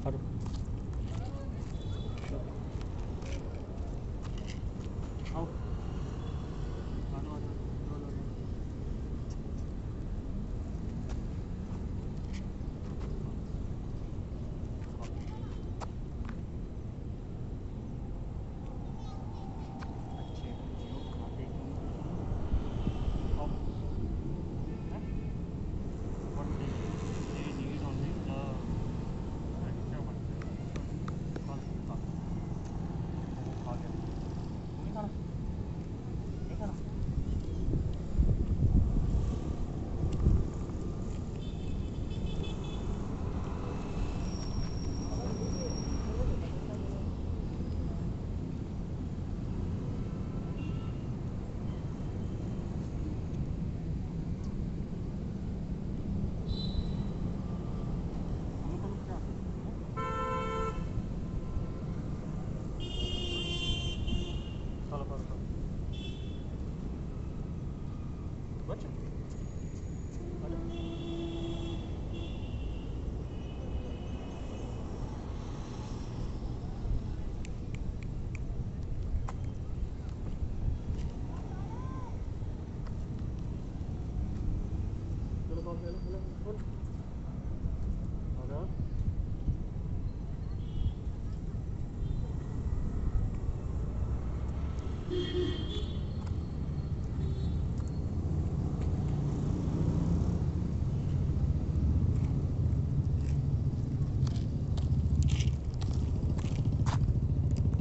खड़ो आओ आ जाओ लो अच्छे बच्चे हो खाते क्यों आओ one day they need only the extra one खा खा गया नहीं खाना नहीं खाना चलो करो करो बच्चों चलो कौन खेलो खेलो आ जाओ